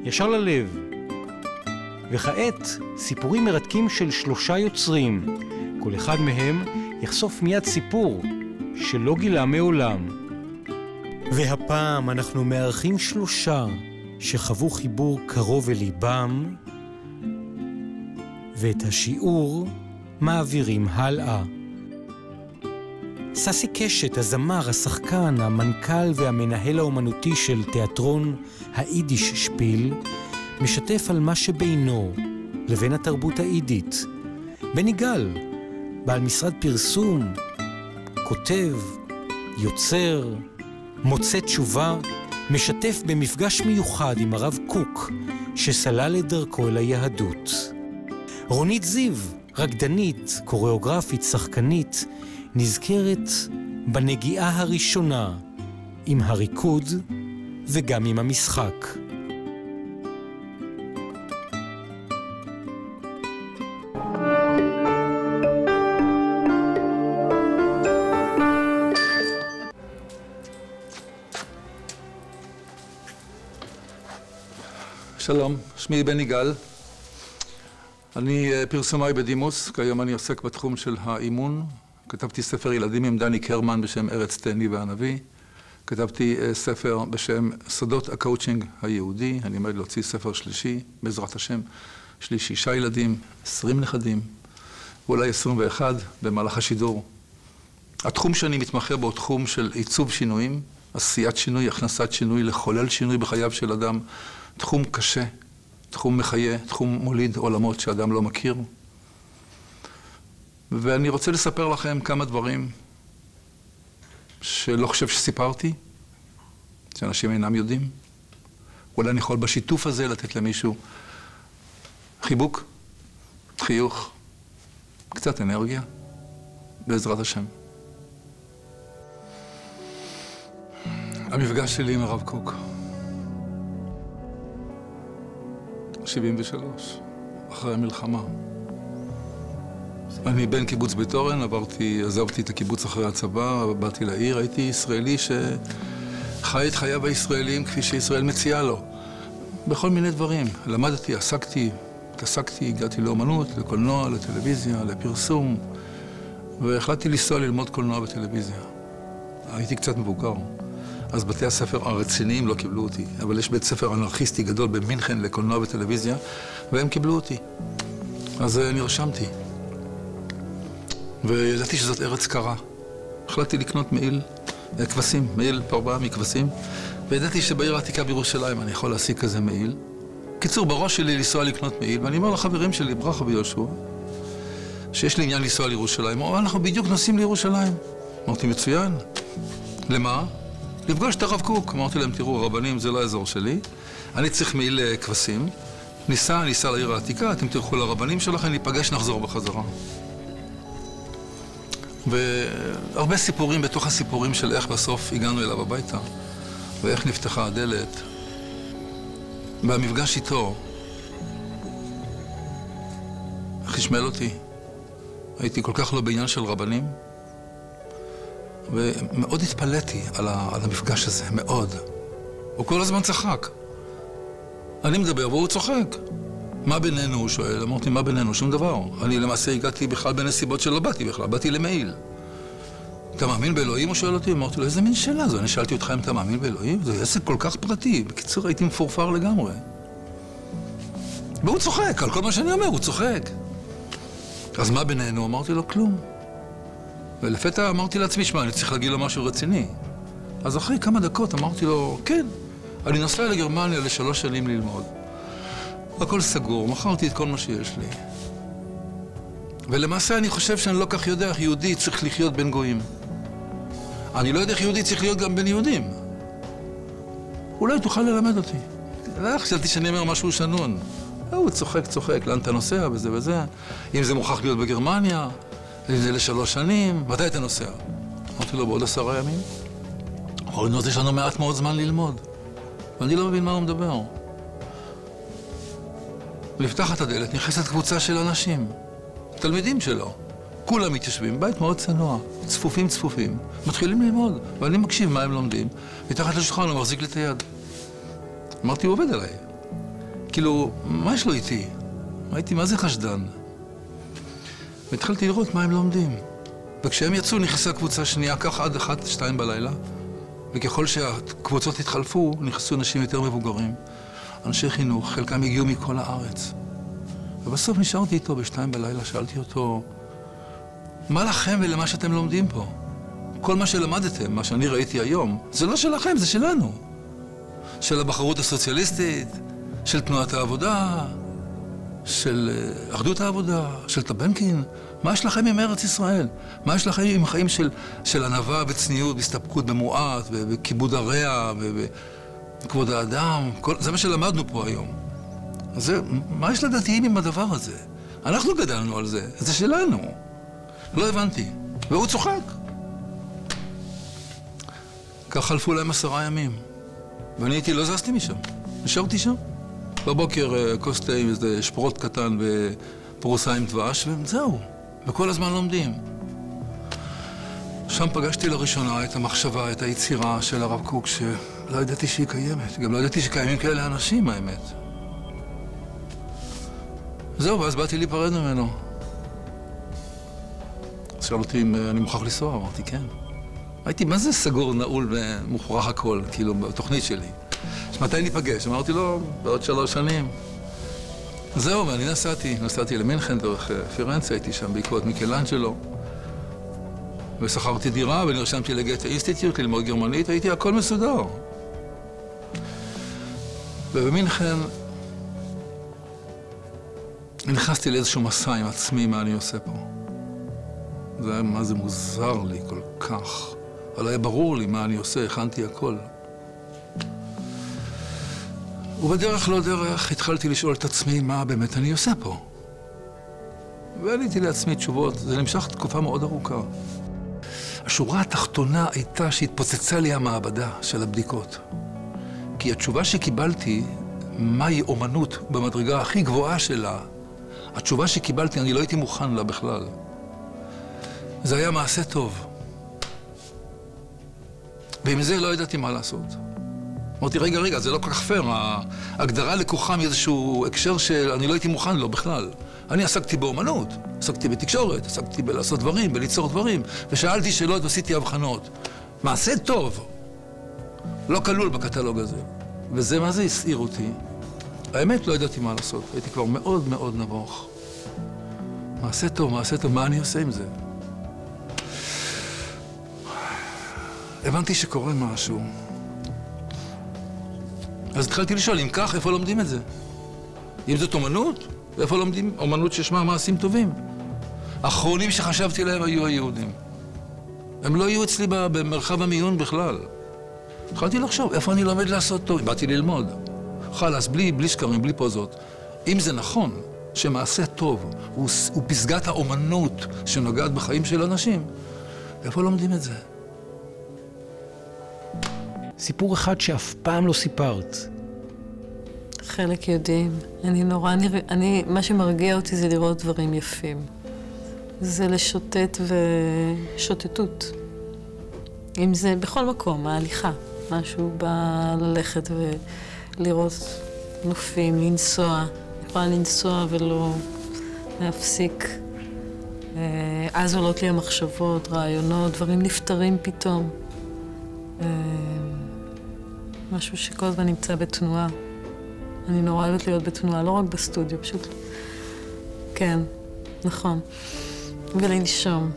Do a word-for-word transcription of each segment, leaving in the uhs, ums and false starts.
ישר ללב. וכעת סיפורים מרתקים של שלושה יוצרים. כל אחד מהם יחשוף מיד סיפור שלא גילה מעולם. והפעם אנחנו מארחים שלושה שחוו חיבור קרוב אל ליבם, ואת השיעור מעבירים הלאה. ססי קשת, הזמר, השחקן, המנכ"ל והמנהל האומנותי של תיאטרון היידיש שפיל, משתף על מה שבינו לבין התרבות היידית. בני גל, בעל משרד פרסום, כותב, יוצר, מוצא תשובה, משתף במפגש מיוחד עם הרב קוק, שסלל את דרכו אל היהדות. רונית זיו, רקדנית, קוריאוגרפית, שחקנית, נזכרת בנגיעה הראשונה עם הריקוד וגם עם המשחק. שלום, שמי בני גל. אני פרסומאי בדימוס, כיום אני עוסק בתחום של האימון. כתבתי ספר ילדים עם דני קרמן בשם ארץ תאני והנביא. כתבתי ספר בשם סודות הקואוצ'ינג היהודי. אני עומד להוציא ספר שלישי, בעזרת השם. יש לי שישה ילדים, עשרים נכדים, ואולי עשרים ואחד במהלך השידור. התחום שאני מתמחה בו הוא תחום של עיצוב שינויים, עשיית שינוי, הכנסת שינוי, לחולל שינוי בחייו של אדם. תחום קשה, תחום מחיה, תחום מוליד עולמות שאדם לא מכיר. ואני רוצה לספר לכם כמה דברים שלא חושב שסיפרתי, שאנשים אינם יודעים. אולי אני יכול בשיתוף הזה לתת למישהו חיבוק, חיוך, קצת אנרגיה, בעזרת השם. המפגש שלי עם הרב קוק. שבעים ושלוש, אחרי המלחמה. אני בן קיבוץ בית אורן, עברתי, עזבתי את הקיבוץ אחרי הצבא, באתי לעיר, הייתי ישראלי שחי את חייו הישראלים כפי שישראל מציעה לו. בכל מיני דברים. למדתי, עסקתי, התעסקתי, הגעתי לאומנות, לקולנוע, לטלוויזיה, לפרסום, והחלטתי לנסוע ללמוד קולנוע בטלוויזיה. הייתי קצת מבוגר. אז בתי הספר הרציניים לא קיבלו אותי, אבל יש בית ספר אנרכיסטי גדול במינכן לקולנוע וטלוויזיה, והם קיבלו אותי. אז נרשמתי. וידעתי שזאת ארץ קרה. החלטתי לקנות מעיל כבשים, מעיל פרווה מכבשים, וידעתי שבעיר העתיקה בירושלים אני יכול להשיג כזה מעיל. קיצור, בראש שלי לנסוע לקנות מעיל, ואני אומר לחברים שלי, ברכה ויהושע, שיש לי עניין לנסוע לירושלים. או, אנחנו בדיוק נוסעים לירושלים. אמרתי, מצוין. למה? לפגוש את הרב קוק. אמרתי להם, תראו, רבנים זה לא האזור שלי, אני צריך מעיל כבשים, ניסע, ניסע לעיר העתיקה, אתם תלכו לרבנים שלכם, ניפגש, נחזור בחזרה. והרבה סיפורים בתוך הסיפורים של איך בסוף הגענו אליו הביתה, ואיך נפתחה הדלת. והמפגש איתו חשמל אותי. הייתי כל כך לא בעניין של רבנים, ומאוד התפלאתי על, ה, על המפגש הזה, מאוד. הוא כל הזמן צחק. אני מדבר והוא צוחק. מה בינינו, הוא שואל. אמרתי, מה בינינו? שום דבר. אני למעשה הגעתי בכלל בנסיבות שלא באתי בכלל, באתי למעיל. אתה מאמין באלוהים? הוא שואל אותי. אמרתי לו, איזה מין שאלה זו? אני שאלתי אותך אם אתה מאמין באלוהים? זה עסק כל כך פרטי. בקיצור, הייתי מפורפר לגמרי. והוא צוחק, על כל מה שאני אומר, הוא צוחק. אז מה בינינו? אמרתי לו, כלום. ולפתע אמרתי לעצמי, שמע, אני צריך להגיד לו משהו רציני. אז אחרי כמה דקות אמרתי לו, כן, אני נוסע לגרמניה לשלוש שנים ללמוד. הכל סגור, מכרתי את כל מה שיש לי. ולמעשה אני חושב שאני לא כך יודע איך יהודי צריך לחיות בין גויים. אני לא יודע איך יהודי צריך להיות גם בין יהודים. אולי תוכל ללמד אותי. לא חשבתי שאני אומר משהו שנון. הוא צוחק, צוחק, לאן אתה נוסע, וזה וזה. אם זה מוכרח להיות בגרמניה, אם זה לשלוש שנים, מתי אתה נוסע? אמרתי לו, בעוד עשרה ימים. אמרתי לו, יש לנו מעט מאוד זמן ללמוד. ואני לא מבין מה הוא מדבר. לפתח את הדלת, נכנסת קבוצה של אנשים, תלמידים שלו. כולם מתיישבים, בית מאוד צנוע, צפופים צפופים, מתחילים ללמוד, ואני מקשיב מה הם לומדים, מתחת לשולחן הוא מחזיק לי את היד. אמרתי, הוא עובד עליי. כאילו, מה יש לו איתי? הייתי, מה זה חשדן? והתחלתי לראות מה הם לומדים. וכשהם יצאו, נכנסה קבוצה שנייה, ככה עד אחת, שתיים בלילה, וככל שהקבוצות התחלפו, נכנסו אנשים יותר מבוגרים, אנשי חינוך, חלקם הגיעו מכל הארץ. ובסוף נשארתי איתו בשתיים בלילה, שאלתי אותו, מה לכם ולמה שאתם לומדים פה? כל מה שלמדתם, מה שאני ראיתי היום, זה לא שלכם, זה שלנו. של הבחרות הסוציאליסטית, של תנועת העבודה, של אחדות העבודה, של טבנקין. מה יש לכם עם ארץ ישראל? מה יש לכם עם החיים של, של ענווה וצניעות, בהסתפקות במועט, וכיבוד הרע, וכבוד האדם? כל, זה מה שלמדנו פה היום. אז זה, מה יש לדתיים עם הדבר הזה? אנחנו גדלנו על זה, זה שלנו. לא הבנתי. והוא צוחק. כך חלפו להם עשרה ימים. ואני הייתי, לא זזתי משם. נשארתי שם. בבוקר כוס תה עם איזה שפרוט קטן ופרוסה עם דבש, וזהו. וכל הזמן לומדים. שם פגשתי לראשונה את המחשבה, את היצירה של הרב קוק, שלא ידעתי שהיא קיימת. גם לא ידעתי שקיימים כאלה אנשים, האמת. זהו, ואז באתי להיפרד ממנו. שאל אותי אם אני מוכרח לנסוע, אמרתי כן. הייתי, מה זה סגור, נעול ומוכרח הכל, כאילו, בתוכנית שלי. מתי ניפגש? אמרתי לו, בעוד שלוש שנים. זהו, ואני נסעתי, נסעתי למינכן דרך פירנצה, הייתי שם בעקבות מיקלאנג'לו. ושכרתי דירה ונרשמתי לגתה אינסטיטוט, ללמוד גרמנית, הייתי הכל מסודר. ובמינכן נכנסתי לאיזשהו מסע עם עצמי, מה אני עושה פה. זה היה מה זה מוזר לי כל כך. אבל היה ברור לי מה אני עושה, הכנתי הכל. ובדרך לא דרך התחלתי לשאול את עצמי מה באמת אני עושה פה. ועליתי לעצמי תשובות, זה נמשך תקופה מאוד ארוכה. השורה התחתונה הייתה שהתפוצצה לי המעבדה של הבדיקות. כי התשובה שקיבלתי, מהי אומנות במדרגה הכי גבוהה שלה, התשובה שקיבלתי, אני לא הייתי מוכן לה בכלל. זה היה מעשה טוב. ועם זה לא ידעתי מה לעשות. אמרתי, רגע, רגע, זה לא כל כך פייר. ההגדרה לקוחה מאיזשהו הקשר שאני לא הייתי מוכן לו בכלל. אני עסקתי באומנות, עסקתי בתקשורת, עסקתי בלעשות דברים, בליצור דברים, ושאלתי שאלות ועשיתי הבחנות. מעשה טוב, לא כלול בקטלוג הזה. וזה מה זה הסעיר אותי. האמת, לא ידעתי מה לעשות. הייתי כבר מאוד מאוד נבוך. מעשה טוב, מעשה טוב, מה אני עושה עם זה? הבנתי שקורה משהו. אז התחלתי לשאול, אם כך, איפה לומדים את זה? אם זאת אומנות, איפה לומדים אומנות ששמה מעשים טובים? האחרונים שחשבתי להם היו היהודים. הם לא היו אצלי במרחב המיון בכלל. התחלתי לחשוב, איפה אני לומד לעשות טוב? באתי ללמוד. חלס, בלי, בלי שקרים, בלי פוזות. אם זה נכון שמעשה טוב הוא, הוא פסגת האומנות שנוגעת בחיים של אנשים, איפה לומדים את זה? סיפור אחד שאף פעם לא סיפרת. חלק יודעים. אני נורא נרא... אני, מה שמרגיע אותי זה לראות דברים יפים. זה לשוטט ושוטטות. אם זה בכל מקום, ההליכה. משהו בא ללכת ולראות נופים, לנסוע. יכולה לנסוע ולא להפסיק. אז עולות לי המחשבות, רעיונות, דברים נפטרים פתאום. משהו שכל הזמן נמצא בתנועה. אני נורא אוהבת להיות בתנועה, לא רק בסטודיו, פשוט... כן, נכון. ולנשום.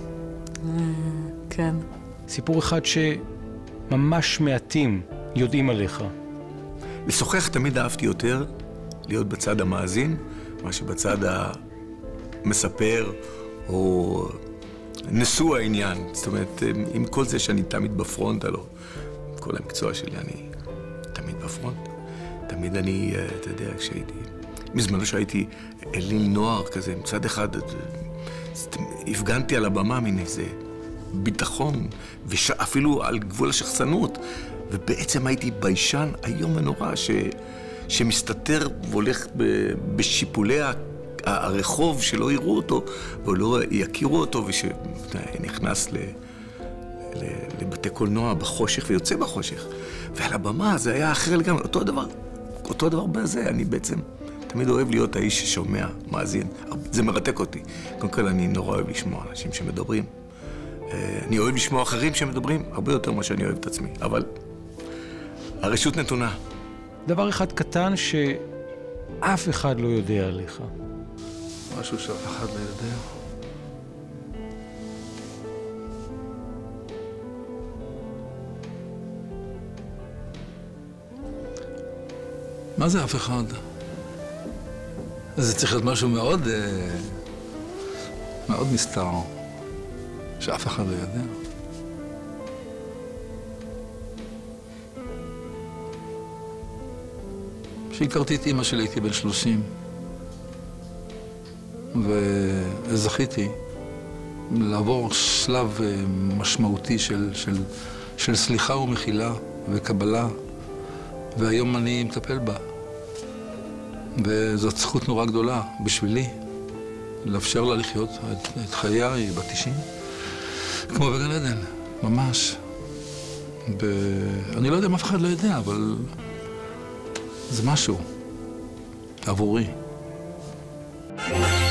כן. סיפור אחד שממש מעטים יודעים עליך. לשוחח תמיד אהבתי יותר, להיות בצד המאזין, מה שבצד המספר או נשוא העניין. זאת אומרת, עם כל זה שאני תמיד בפרונט, הלא, כל המקצוע שלי אני תמיד בפרונט. תמיד אני, אתה יודע, כשהייתי, מזמנו שהייתי אליל נוער כזה, מצד אחד, הפגנתי על הבמה מן איזה ביטחון, ואפילו על גבול השחצנות, ובעצם הייתי ביישן היום ונורא, ש, שמסתתר והולך בשיפולי הרחוב, שלא יראו אותו, ולא יכירו אותו, ושנכנס ל... לבתי קולנוע בחושך ויוצא בחושך. ועל הבמה זה היה אחר לגמרי, אותו הדבר. אותו דבר בזה, אני בעצם תמיד אוהב להיות האיש ששומע, מאזין. זה מרתק אותי. קודם כל, אני נורא אוהב לשמוע אנשים שמדברים. אני אוהב לשמוע אחרים שמדברים הרבה יותר ממה שאני אוהב את עצמי, אבל הרשות נתונה. דבר אחד קטן שאף אחד לא יודע עליך. משהו שאף אחד לא יודע. מה זה אף אחד? זה צריך להיות משהו מאוד, מאוד נסתר, שאף אחד לא יודע. כשהכרתי את אמא שלי הייתי בן שלושים, וזכיתי לעבור שלב משמעותי של, של, של סליחה ומחילה וקבלה, והיום אני מטפל בה. וזאת זכות נורא גדולה בשבילי, לאפשר לה לחיות את, את חייה, היא בת תשעים, כמו בגן עדן, ממש. ב... אני לא יודע אם אף אחד לא יודע, אבל זה משהו עבורי.